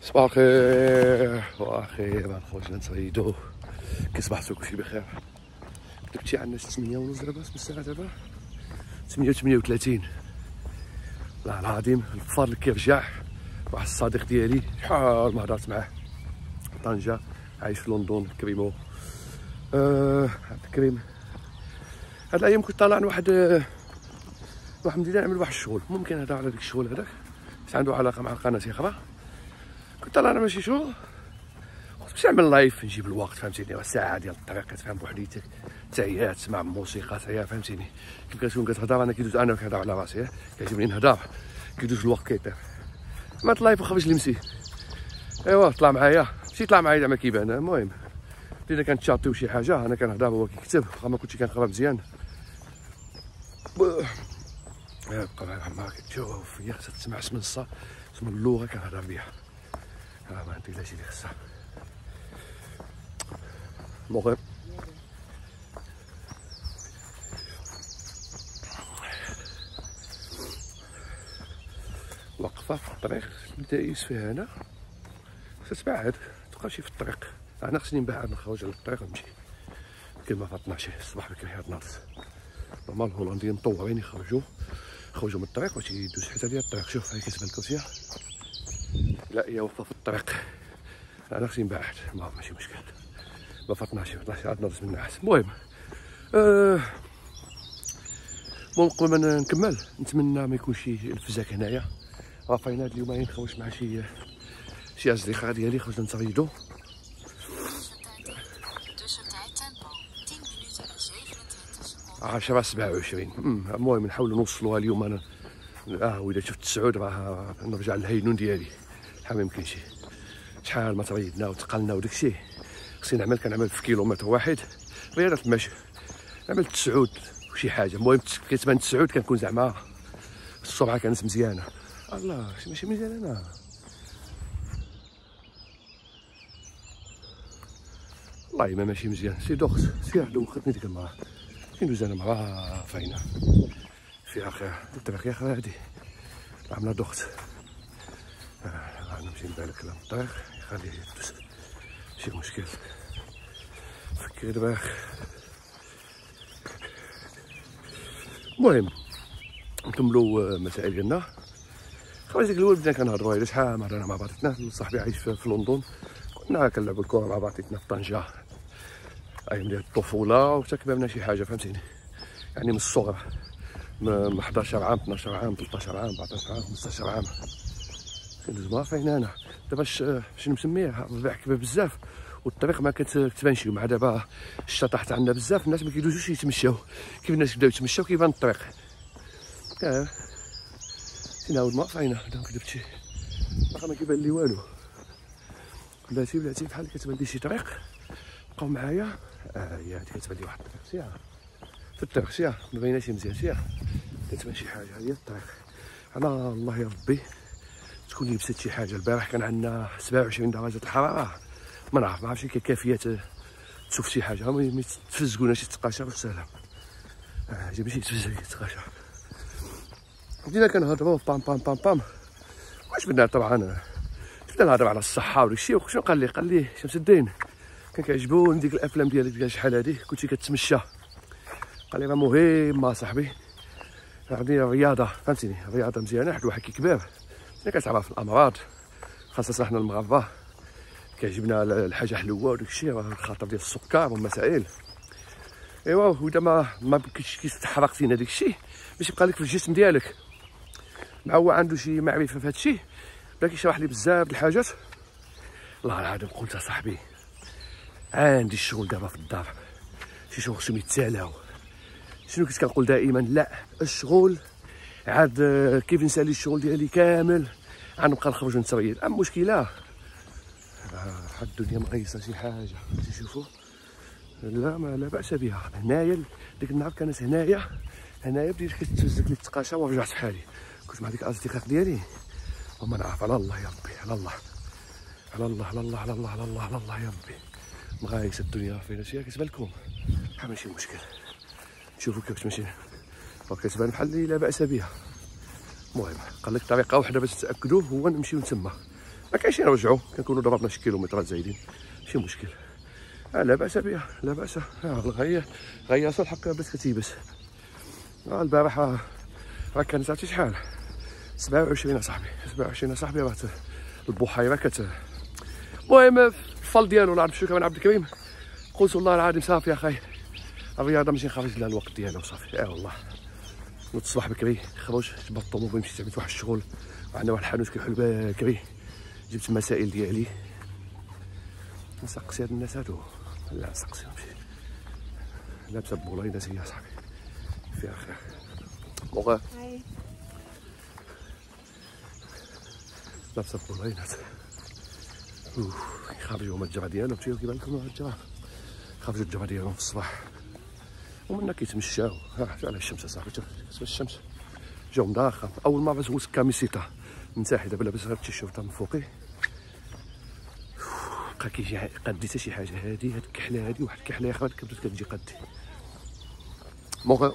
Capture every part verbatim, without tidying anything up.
صباح الخير واخيرا خرجنا نصيدو. كي صبحتو كلشي بخير. داكشي عندنا ثمانية ونص دابا من الساعة دابا ثمانية وثمانية وثلاثين. والله العظيم الفضل كيرجع. واحد الصديق ديالي شحال ما هضرت معاه طنجة عايش في لندن كريمو. آه عبد الكريم هاد الايام كنت طالع واحد واحد مدينة نعمل واحد الشغل، ممكن هذا على داك الشغل هذاك بس عنده علاقة مع قناة أخرى. كنت طالع ماشي شغل باش نعمل لايف نجيب الوقت فهمتيني، ساعة ديال الطريق كتفهم بوحديتك تعيات تسمع موسيقى تعيا فهمتيني. كيف كتكون كتهضر انا كيدوز انا كنهضر على راسي كيعجبني نهضر كيدوز الوقت كيطير. ما اللايف وخرج لمسي ايوا طلع معايا ماشي طلع معايا زعما كيبان. المهم بدينا كنتشاطيو شي حاجة انا كنهضر وهو كيكتب واخا ما كنتش كنقرا مزيان. بقى ما كتشوف فيا خصها تسمع اسم الصا اسم اللغة كنهضر بها. ها ما عندي لا شي اللي خصها. المهم وقفة في الطريق دايس فيها انا خصها تبعد متبقاش في الطريق. انا خصني نبعد نخرج على الطريق ونمشي كيما فاطناشي الصباح بكري هاد ناضت. نورمال الهولنديين مطورين يخرجوا خرجوا من الطريق باش يدوز حتى ديال الطريق. شوف هاي كتبان الكرسيه لا هي واقفه في الطريق. انا خصني نبعد المهم ماشي مشكل. ما فاطناشي فاطناشي عاد ناضت من النعاس. المهم أه المهم قبل ما نكمل نتمنى ما يكونش الفزاك هنايا. رافعين هاد اليومين خرجت مع شي شي اصدقاء ديالي خرجنا نصيدو. عشرة سبعة وعشرين. المهم نحاولوا نوصلوها اليوم. انا اه واذا شفت السعود راه نرجع للهينون ديالي شحال ما يمكنش. شحال ما تريدنا وتقلنا وداكشي خصني نعمل كنعمل في كيلومتر واحد رياضة المشي عملت تسعود وشي حاجه. المهم كتبان تسعود كنكون زعما الصبعه كانت مزيانه. الله شي ماشي مزيان انا والله ما ماشي مزيان. سي دوخت سير دوختني ديك المراه ندوز انا مراه فاينه فيها خير الطريق يا خير هادي عامله دوخت. آه نمشي نبالك لها الطريق يخليه يدوز ماشي مشكل. فكري دابا. المهم نكملوا مسائل ديالنا. خرج ديك الاول بدينا كنهضروا على شحال ما هضرنا مع بعضياتنا. صاحبي عايش في لندن كنا كنلعبوا الكره مع بعضياتنا في طنجه ايام ديال الطفوله وحتى كبرنا شي حاجه فهمتيني يعني من الصغر من أحد عشر عام اثنا عشر عام ثلاثة عشر عام أربعة عشر عام خمسة عشر عام كندوز ما فين انا. دابا باش نسميه الربيع كبر بزاف والطريق ما كتبانش مع دابا الشتا تحت عندنا بزاف. الناس ما كيدوزوش يتمشاو كيف الناس بداو يتمشاو كيبان الطريق. اه نعاود ما فاينه ما كذبتش باقا ما كيبان لي والو. بلاتي بلاتي بحال كتبان لي شي طريق بقاو معايا. اه هي هادي كتبان لي واحد الطريق سير في الطريق سير ما بايناش مزيان سير كتبان شي حاجه هي الطريق. على الله يا ربي تكون لبست شي حاجه. البارح كان عندنا سبعة وعشرين درجه الحراره ما نعرف ما عرفتش كي كافيه تشوف شي حاجه ما تفزقونا شي تقاشر والسلام. اه جا ماشي تفزق تقاشر. بدينا كنهضروا بام بام بام بام واش بدنا طبعا بدنا نهضروا على الصحه وداكشي. وشنو قال لي قال لي شمس الدين كان كيعجبوني ديك الافلام ديالك ديال شحال هادي كنتي كتمشى. قال لي راه مهم اصاحبي غادي الرياضه فهمتيني الرياضه مزيانه. واحد الواحد كيكبر كتعرف الامراض خاصه حنا المغاربه كيعجبنا الحاجه حلوه وداكشي راه الخاطر ديال السكر والمسائل. ايوا واذا ما ما كنتش كيستحرق فينا داك الشيء باش يبقى لك في الجسم ديالك. مع هو عنده شي معرفه في هذا الشيء بدا كيشرح لي بزاف د الحاجات. والله العظيم قلت اصاحبي عندي الشغل دابا في الدار شي شغل خصهم يتسالاو. شنو كنت كنقول دائما لا الشغل عاد كيف نسالي الشغل ديالي كامل عاد نبقى نخرج ونتريد. اما المشكله حد الدنيا مقيسه شي حاجه تشوفوا لا ما لا باس بها. هنايا ديك النهار كانت هنايا هنايا بديت كتهزك لي التقاشه ورجعت في حالي. كنت مع ديك الاصدقاء ديالي وما نعرف على الله يا ربي على الله على الله على الله على الله على الله على الله يا ربي مغايسه الدنيا فينا شي كتبان لكم بحال ماشي مشكل. شوفوا كيف تمشي وكتبان بحال اللي لا باس بها. المهم قال لك طريقه واحده باش تاكدوا هو نمشيو تما ما كاينش نرجعوا، كنكونوا ضربنا شي كيلومترات زايدين ماشي مشكل. آه لا باس بها لا باس. آه غي غياسه الحق بدات كتيبس. آه البارحه راه كانت عرفتي شحال سبعة وعشرين اصاحبي، سبعة وعشرين اصاحبي راه البحيره كت. المهم الفال ديالو الله عرف شنو كمان عبد الكريم قلت والله العظيم صافي اخاي الرياضه ماشي نخرج لها الوقت ديالها وصافي. اه والله نوض الصباح بكري خرج جبت الطوموبيل مشيت عملت واحد الشغل، وعندنا واحد الحانوت كيحل بكري، جبت المسائل ديالي نسقسي هاد الناس هادو لا نسقسيهمش. لابسه بولاينات هي صاحبي فيها خير. بوغا لابسه بولاينات خرجوا هما الجرا ديالهم تيو كيبان لكم الجرا خرجوا الجرا ديالهم في الصباح ومنا كيتمشاو. ها شوف على الشمس اصاحبي شوف الشمس جاو مداخل. اول مره زوجت كاميسيتا من تحت دابا لاباس غير التيشيرت من فوقي بقى كيجي قدي حتى شي حاجه. هادي هاد الكحله هادي واحد الكحله اخرى كبدات كتجي قدي. بون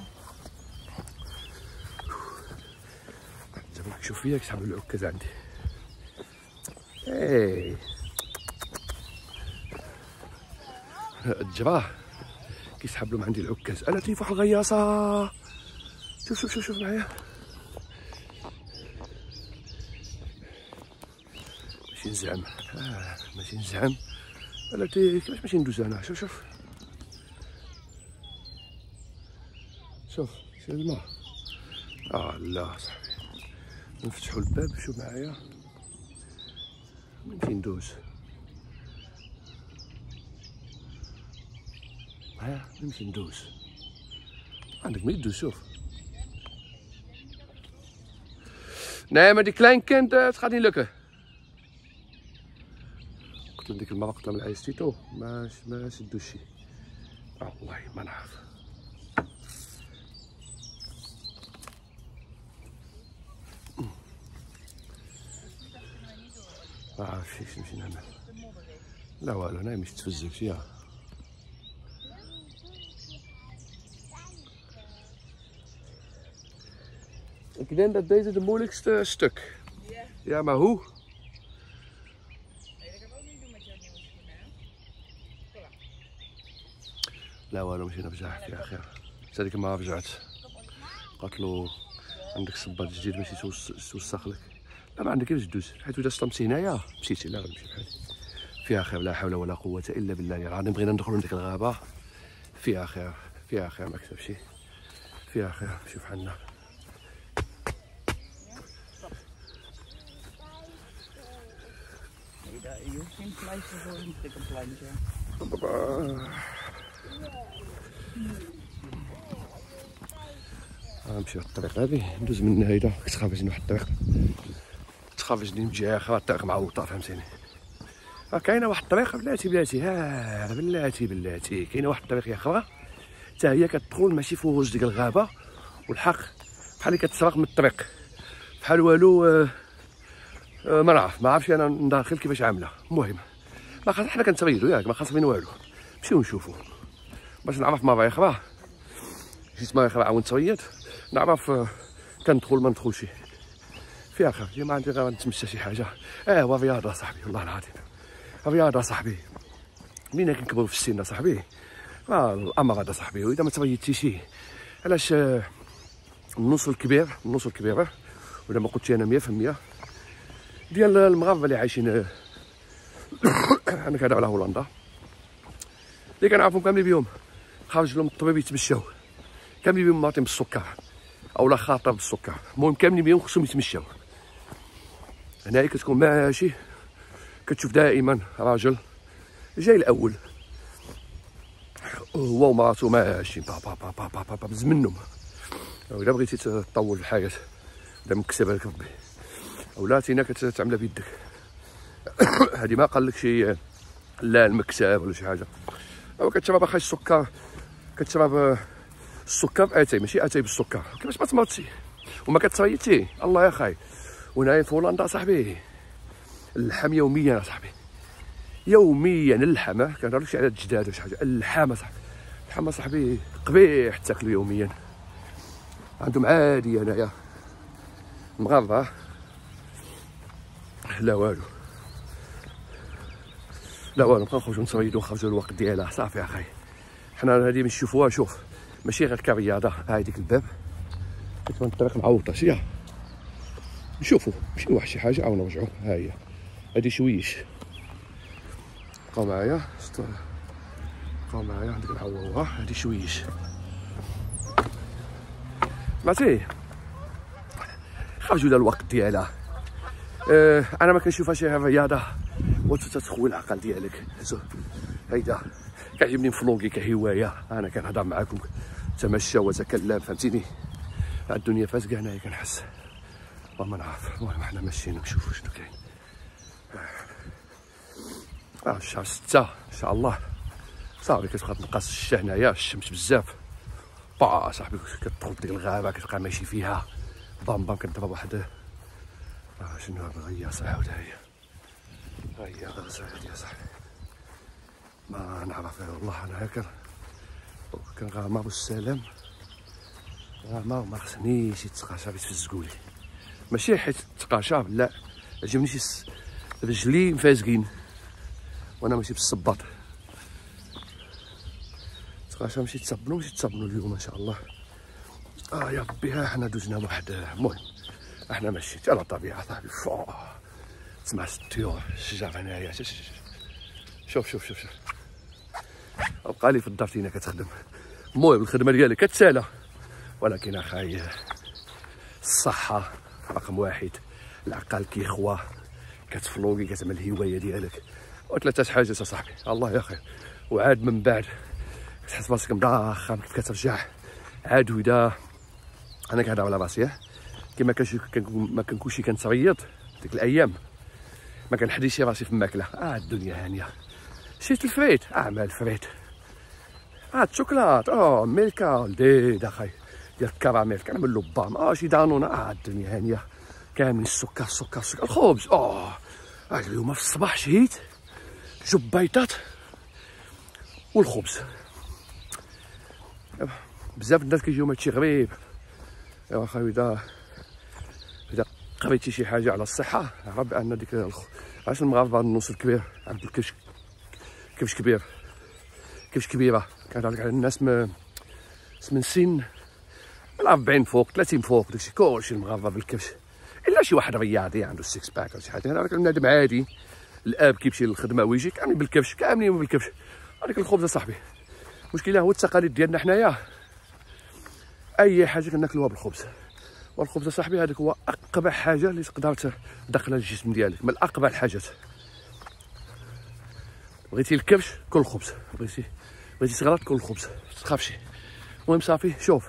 دابا كتشوف فيا كيسحبوا العكاز عندي. ايه الجراه كيسحب لهم عندي العكاز. انا تيف واحد الغياصه شوف شوف شوف شوف معايا ماشي نزعم. آه ماشي نزعم انا تي كيفاش ماشي ندوز انا. شوف شوف شوف شوف الماء. اه لا صاحبي نفتحوا الباب شوف معايا نمشي ندوز ها نمشي ندوز عندك ما يدوز. شوف نعم هاديك كلاين كانت تخلي لك قلت لهم ديك المره قلت لهم العايز تيتو ما ما سدوش شي. اه والله ما نعرف. ما عرفتش اش نمشي نعمل. لا والو انا مش تفزك فيها. Ik denk dat deze de moeilijkste stuk. Ja. Ja, maar hoe? Nee, dat gaan we ook niet doen met jouw nieuwe schoenen. لا والو مشينا بجاح يا اخي. سالك ما رجعت. قالت له عندك صباط جديد ماشي توسخ لك. لا ما عندك كيفاش دوز حيت الا سطمتي هنايا مشيتي. لا غنمشي بحالي فيها خير. لا حول ولا قوه الا بالله العظيم. بغينا ندخلوا لديك الغابه فيها خير فيها خير ما كتبش فيها خير. شوف حنا je hoeft geen pleister voor een dikke plantje. غنمشيو هاد الطريق هادي ندوز من هيدا كتخافجني واحد الطريق كتخافجني مجاخه الطريق معوطه فهمتيني. راه كاينه واحد الطريق بلاتي بلاتي ها بلاتي بلاتي كاينه واحد الطريق يا اخويا حتى هي كتدخل ماشي في وسط ديك الغابه والحق بحال اللي كتسرق من الطريق بحال والو. آه آه ما نعرف ما عرفتش انا داخل كيفاش عامله. المهم ما خاص حنا كنتريدو ياك ما خاص من والو نمشيو نشوفو باش نعرف مره اخرى جيت مره اخرى عاود نتريد نعرف آه كندخل ما ندخلش فيها خير. ما عندي غير نتمشى شي حاجه. اه هو رياضه صاحبي والله العظيم رياضه صاحبي. ملي كنكبروا في السن صاحبي راه الامر هذا صاحبي. واذا ما تريدتيش علاش آه النص الكبير النص الكبير ولا ما قلتش انا مية في المية ديال المغاربه اللي عايشين انا كنهضر على هولندا اللي كنعرفهم كاملين بيهم خارج لهم الطبيب يتمشاو كاملين بيهم ماطين بالسكر اولا خاطر بالسكر. المهم كاملين بيهم خصهم يتمشاو. هنايا كتكون ماشي كتشوف دائما راجل جاي الاول هو ومراتو ماشيين با با با با با با بز منهم. الا بغيتي تطول الحياه ولا مكسبها لك ربي اولا تينا كتعملها بيدك. هادي ما قال لك شي لا المكسب ولا شي حاجه. او كتشرب اخاي السكر كتشرب السكر اتاي ماشي اتاي بالسكر كيفاش ما تمرضتي وما كتريتي الله يا خاي. وهنايا في هولندا صاحبي اللحم يوميا صاحبي يوميا اللحم كنهضرلكش على الجداد ولا شي حاجه. اللحم صاحبي اللحم صاحبي قبيح تاكلو يوميا. عندهم عادي هنايا المغاربه لا والو لا والو، نبقاو نخرجو نصيدو نخرجو الوقت ديالها صافي اخاي. حنا هادي باش نشوفوها، شوف ماشي غير كرياضه، هاي ديك الباب كتبان الطريق معوطه شي نشوفو نمشيو واحد شي حاجه عاود نرجعو. ها هي هادي شويش، بقاو معايا بقاو معايا عندك نعوضوها. هادي شويش سمعتي، خرجوا للوقت ديالها. أه انا ما كنشوفها شي رياضه وتتخوي العقل ديالك. هيدا كيعجبني نفلوغي كهوايه، انا كنهضر معاكم تمشى وتكلم، فهمتيني. الدنيا فاسقه هنايا كنحس، والله ما نعرف. المهم حنا ماشيين نشوفوا شنو كاين. اه شهر ستة ان شاء الله صافي كتبقى تنقص الشتا هنايا، الشمس بزاف با صاحبي، كتدخل ديك الغابه كتبقى ماشي فيها بام بام كنضرب واحد اه شنو هاد الغياصه عاود. ها هي ها هي غازه هادي يا صاحبي، ما نعرف والله. انا هكا كنغامر بالسلام غامر وما خصنيش يتقاشى يتفزقولي، ماشي حيت تقاشى لا، عجبني شي رجلي مفازقين وانا ماشي بالصباط. تقاشى ماشي تصبنوا ماشي تصبنوا اليوم ان شاء الله. اه يا ربي، ها حنا دوزنا واحد. المهم احنا ماشيين على الطبيعه صاحبي، تسمع الطيور الشجر هنايا. شوف شوف شوف شوف بقى لي في الدار تينا كتخدم. المهم الخدمه ديالك كتسالى، ولكن اخاي الصحه رقم واحد، العقل كيخوى، كتفلوقي كتعمل الهوايه ديالك وثلاثه حاجات صاحبي. الله يا خير. وعاد من بعد كتحس براسك مضخم كيف كترجع عاد. ودا انا كنهضر على راسي كيما ما كنكونش كنتريض ديك الايام، ما كنحديش راسي في الماكله. اه الدنيا هانيه، شريت الفريت اه مال الفريت، اه الشوكولات اه ميلكا لذيذ اخاي ديال الكراميل كنعمل له بام، اه شي دانون. اه الدنيا هانيه كامل السكر السكر السكر. الخبز اه اه اليوم في الصباح شهيت جوج بيضات والخبز. بزاف الناس كيجيو هادشي غريب. ايوا اخاي اذا اذا قريتي شي حاجه على الصحه عرف بان ديك الخ... علاش المغاربه النص الكبير عند الكبش كبش كبير كبش كبيره كنهضر لك على الناس من من سن من أربعين فوق ثلاثين فوق، داكشي كلشي المغاربه بالكبش، الا شي واحد رياضي عنده السيكس باك ولا شي حاجه. انا راك بنادم عادي، الاب كيمشي للخدمه ويجي كاملين بالكبش كاملين بالكبش. هذيك الخبز صاحبي المشكله هو التقاليد ديالنا حنايا، اي حاجه كناكلوها بالخبز. والخبز صاحبي هذاك هو اقبح حاجه اللي تقدر تدخلها للجسم ديالك، من اقبح الحاجات. بغيتي الكبش كل خبز، بغيتي بغيتي تغلط كل خبز، تخافش. المهم صافي شوف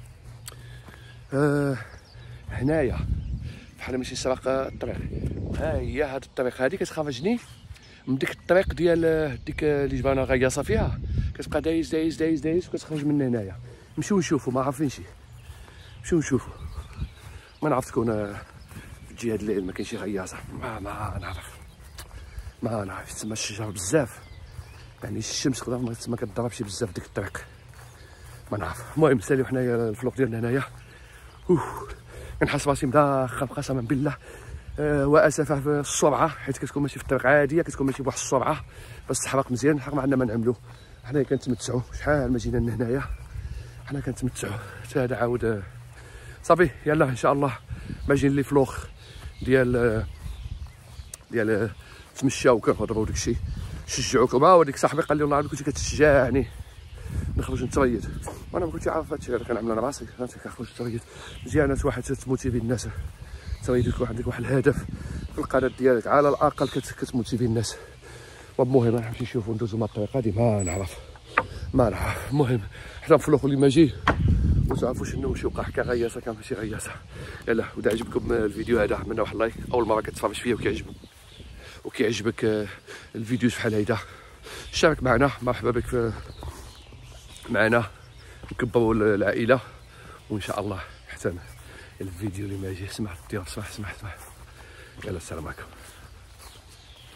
آه هنايا بحال ماشي سراق الطريق. ها هي هاد الطريق هادي كتخرجني من ديك الطريق ديال ديك اللي جبانا غياصه فيها، كتبقى دايز دايز دايز دايز وكتخرج من هنايا. نمشيو نشوفو، ما عارفينش نمشيو نشوفو. ما نعرف تكون في الجهه الليل ما كاينش شي غياصه، ما ما نعرف ما نعرف. تسمى الشجر بزاف، يعني الشمس تقدر ما كتضربش بزاف ديك الطريق، ما نعرف. المهم ساليو حنايا الفلوق ديالنا هنايا. اوه كنحس راسي مدخل قسما بالله. أه واسفه في السرعه، حيت كتكون ماشي في الطريق عاديه، كتكون ماشي بواحد السرعه باش تحرق مزيان. الحق ما عندنا ما نعملو، حنايا كنتمتعوا. شحال ما جينا لهنايا حنا كنتمتعوا. حتى هذا عاود صافي. يلا ان شاء الله ما جايين لي فلوخ ديال ديال تمشاو كنهضروا داكشي شجعوكم. ها وديك صاحبي قال لي والله كنتي كتشجعني نخرج نتريض، وانا ما كنتش عارف هادشي اللي كنعمل انا راسي. فهمتي كنخرج نتريض مزيان، واحد تموتيفي الناس، تريض يكون عندك واحد الهدف في القناه ديالك على الاقل كتموتيفي الناس. والمهم انا نمشي نشوفو ندوزو مع الطريق هادي، ما نعرف ما نعرف. المهم حتى نفلوخو اللي ما جي وتعرفوا شنو شي وقع. حكا غياصه كان ماشي غياصه. يلا ودا عجبكم الفيديو هذا عملنا واحد لايك، اول مره كتفرج فيا وكيعجبك وكيعجبك الفيديوز بحال هيدا شارك معنا. مرحبا بك في معنا، نكبروا العائله وان شاء الله حتى الفيديو اللي ما يجي. سمعت الطيور، سمح سمح سمح. يلا السلام عليكم.